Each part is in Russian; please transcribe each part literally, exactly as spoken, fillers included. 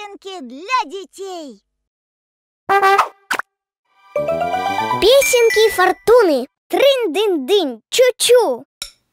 Песенки для детей. Песенки фортуны. Трынь-дынь-дынь, чу-чу.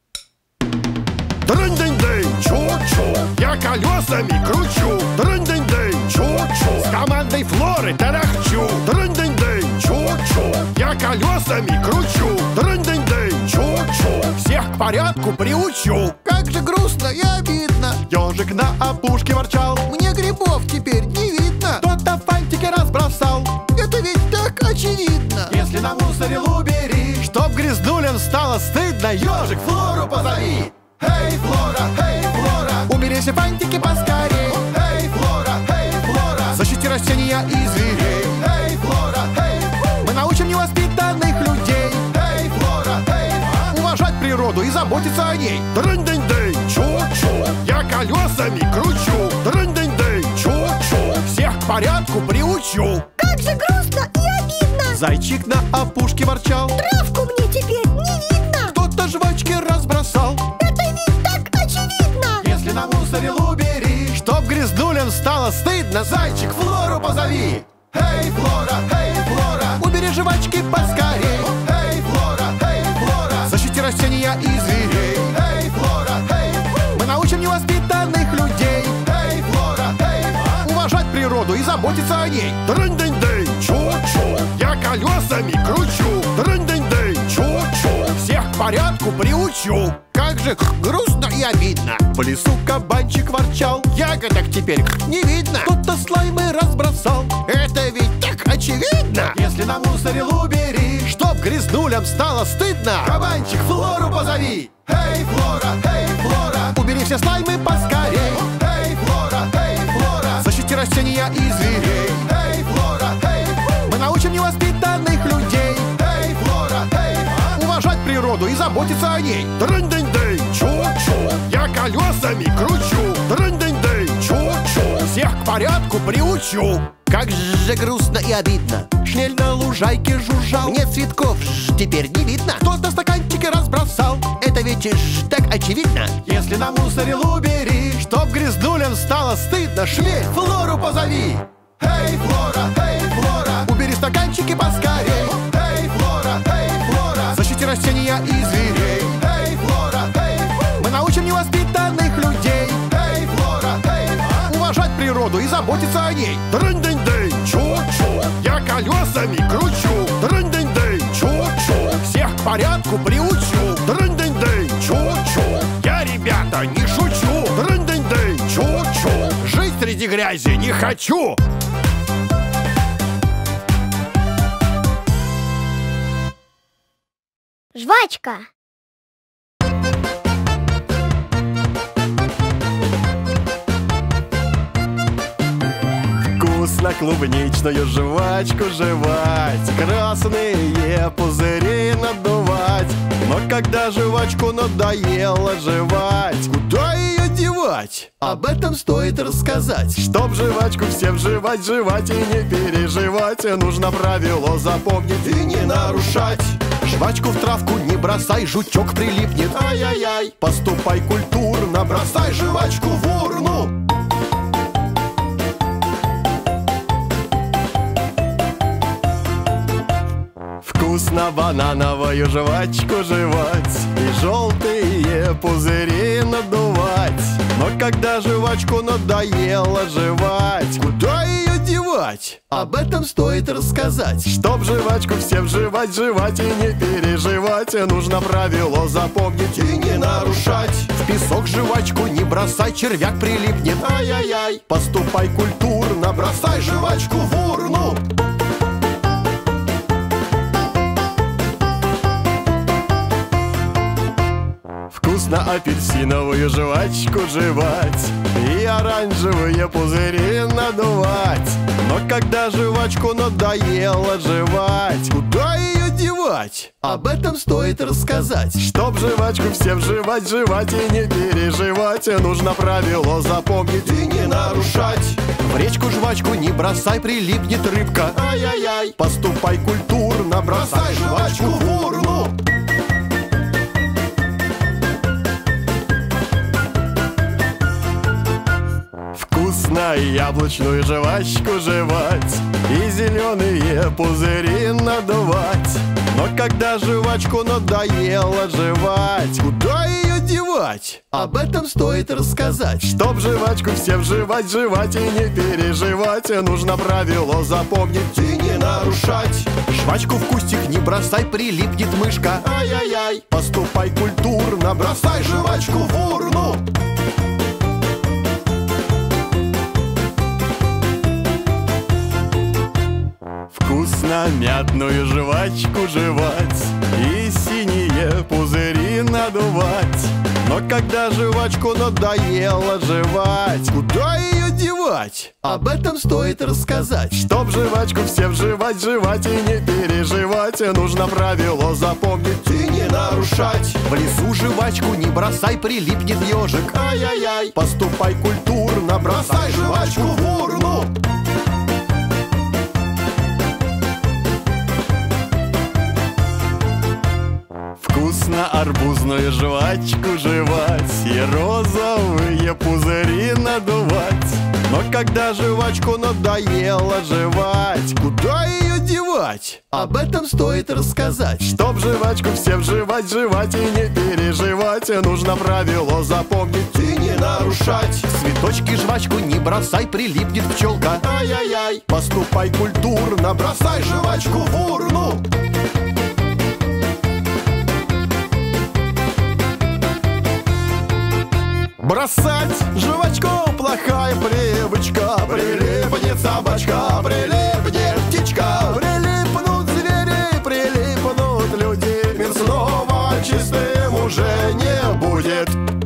Трынь-дынь-дынь, чу-чу, я колесами кручу. Трынь-дынь-дынь, чу-чу, с командой Флоры тарахчу. Трынь-дынь-дынь, чу-чу, я колесами кручу. Трынь-дынь-дынь, чу-чу, всех к порядку приучу. Как же грустно и обидно. Ежик на опушке ворчал. Мне грибов теперь не видно. Кто-то фантики разбросал. Это ведь так очевидно. Если намусорил, убери. Чтоб грязнулям стало стыдно, ежик, Флору позови. Эй, Флора, эй, Флора, убери все фантики поскорей. Эй, Флора, эй, Флора, защити растения и зверей. Эй, Флора, эй, мы научим невоспитанных людей. Эй, Флора, эй, уважать природу и заботиться о ней. Трынь-дынь-дынь, чу-чу, я колесами кручу. Трынь-дынь-дынь, чу-чу, всех к порядку приучу. Как же грустно и обидно. Зайчик на опушке ворчал. Травку мне теперь не видно. Кто-то жвачки разбросал. Это ведь так очевидно. Если намусорил, убери. Чтоб грязнулям стало стыдно, зайчик, Флору позови. Эй, Флора, эй, Флора, убери жвачки поскорей. Эй, Флора, эй, Флора, защити растения и зверей. Эй, Флора, эй, мы научим невоспитанных людей. Эй, Флора, эй, уважать природу и заботиться о ней. Трынь-дынь-дынь, чу-чу, я колесами кручу. Трынь-дынь-дынь, чу-чу, всех к порядку приучу. Как же грустно и обидно. В лесу кабанчик ворчал. Ягодок теперь не видно. Кто-то слаймы разбросал. Это ведь так очевидно. Если намусорил, убери. Чтоб грязнулям стало стыдно, кабанчик, Флору позови. Эй, Флора, эй, Флора, убери все слаймы поскорей. Эй, Флора, эй, Флора, защити растения и зверей. Эй, Флора, эй, мы научим невоспитанных людей. Эй, Флора, эй, уважать природу и заботиться о ней. Трынь-дынь-дынь, чу-чу, я колесами кручу. Трынь-дынь-дынь, чу-чу, всех к порядку приучу. Как же грустно и обидно. Шмель на лужайке жужжал. Мне цветков ж теперь не видно. Кто-то стаканчики разбросал. Это ведь ж так очевидно. Если намусорил, убери. Чтоб грязнулям стало стыдно, шмель, Флору позови. Эй, Флора, эй, Флора, убери стаканчики поскорей. Эй, Флора, эй, Флора, защити растения и зверей. Эй, Флора, эй, мы научим невоспитанных людей. Эй, Флора, эй, уважать природу и заботиться о ней. Трынь-дынь-дынь, чу-чу, я колесами кручу. Трынь-дынь-дынь, чу-чу, всех к порядку приучу. Трынь-дынь-дынь, чу-чу, я, ребята, не шучу. Трынь-дынь-дынь, чу-чу, жить среди грязи не хочу. Жвачка. Вкусно клубничную жвачку жевать, красные пузыри надувать. Но когда жвачку надоело жевать, куда ее девать? Об этом стоит рассказать. Чтоб жвачку всем жевать, жевать и не переживать, нужно правило запомнить и не нарушать. Жвачку в травку не бросай, жучок прилипнет, ай-яй-яй. Поступай культурно, бросай жвачку в урну. Вкусно банановую жвачку жевать и желтые пузыри надувать. Но когда жвачку надоело жевать, куда ее девать? Об этом стоит рассказать. Чтоб жвачку всем жевать, жевать и не переживать, нужно правило запомнить и не нарушать. В песок жвачку не бросай, червяк прилипнет, ай-яй-яй. Поступай культурно, бросай жвачку в урну. Вкусно апельсиновую жвачку жевать и оранжевые пузыри надувать. Но когда жвачку надоело жевать, куда ее девать? Об этом стоит рассказать. Чтоб жвачку всем жевать, жевать и не переживать, нужно правило запомнить и не нарушать. В речку жвачку не бросай, прилипнет рыбка, ай-яй-яй. Поступай культурно, бросай жвачку в урну. Вкусно вкусно яблочную жвачку жевать и зеленые пузыри надувать. Но когда жвачку надоело жевать, куда ее девать? Об этом стоит рассказать. Чтоб жвачку всем жевать, жевать и не переживать, нужно правило запомнить и не нарушать. Жвачку в кустик не бросай, прилипнет мышка. Ай-яй-яй, поступай культурно, бросай жвачку в урну. Вкусно мятную жвачку жевать и синие пузыри надувать. Но когда жвачку надоело жевать, куда ее девать? Об этом стоит рассказать. Чтоб жвачку всем жевать, жевать и не переживать, нужно правило запомнить и не нарушать. В лесу жвачку не бросай, прилипнет ежик. Ай-яй-яй, поступай культурно, бросай жвачку в урну. Вкусно арбузную жвачку жевать и розовые пузыри надувать. Но когда жвачку надоело жевать, куда ее девать? Об этом стоит рассказать. Чтоб жвачку всем жевать, жевать и не переживать, нужно правило запомнить и не нарушать. Цветочки жвачку не бросай, прилипнет пчелка. Ай-яй-яй, поступай культурно, бросай жвачку в урну. Бросать жвачку плохая привычка. Прилипнет собачка, прилипнет птичка, прилипнут звери, прилипнут люди. Мир снова чистым уже не будет.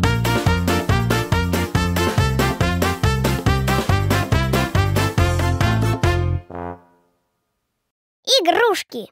Игрушки.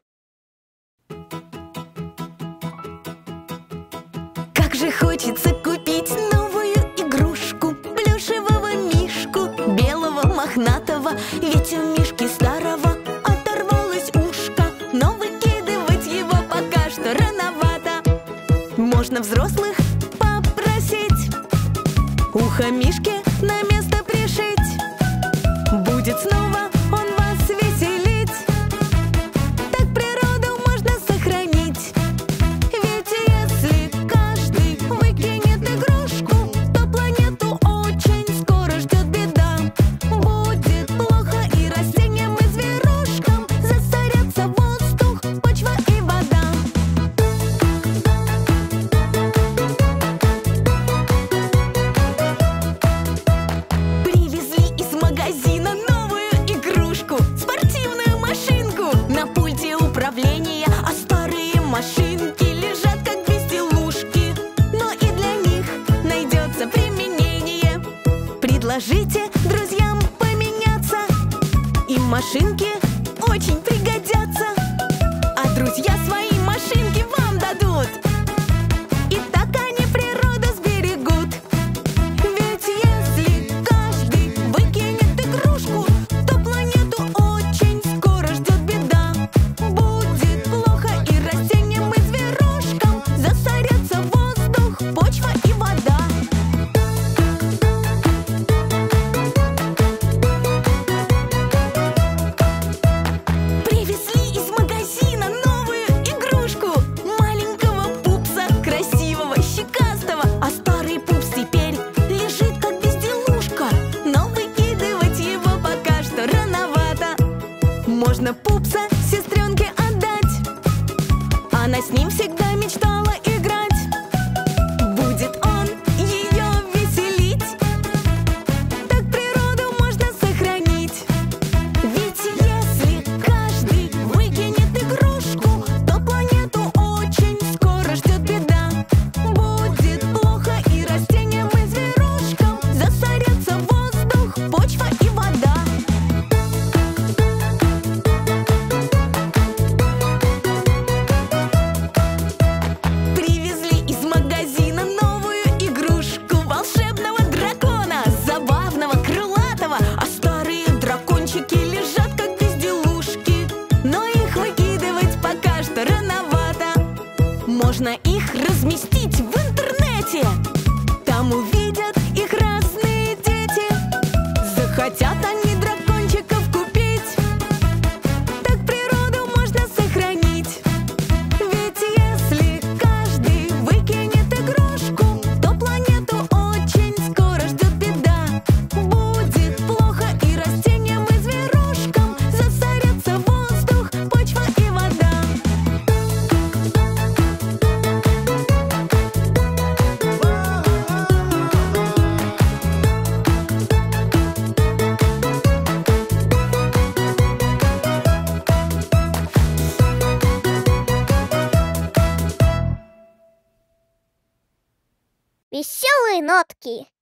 Как же хочется купить новую игрушку, плюшевого мишку, белого мохнатого, ведь у мишки старого оторвалось ушко, но выкидывать его пока что рановато. Можно взрослых попросить ухо мишки на место пришить. Будет снова он вас веселить. Так природу можно сохранить. Ведь если каждый выкинет игрушку, то планету очень скоро ждет беда. Будет плохо и растениям, и зверушкам, засорятся воздух, почва и вода. Привезли из магазина новую игрушку, спортивную машинку. На пульте управления, а старые машинки лежат как безделушки. Но и для них найдется применение. Предложите друзьям поменяться, им машинки очень пригодятся. А друзья свои машинки вам дадут, и так они природу сберегут. Ведь если каждый выкинет игрушку, то планету очень скоро ждет беда. Будет плохо и растениям, и зверушкам, засорятся воздух, почва и вода. Привезли из магазина новую игрушку, маленького пупса, красивого, щекастого. А старый пупс теперь лежит как безделушка, но выкидывать его пока что рановато. Можно пупса сестренке отдать, она с ним всегда мечтала играть. Будет он ее веселить, так природу можно сохранить. Ведь если каждый выкинет игрушку, то планету очень скоро ждет беда. Будет плохо и растениям, и зверушкам, засорятся воздух, почва и вода. веселые нотки.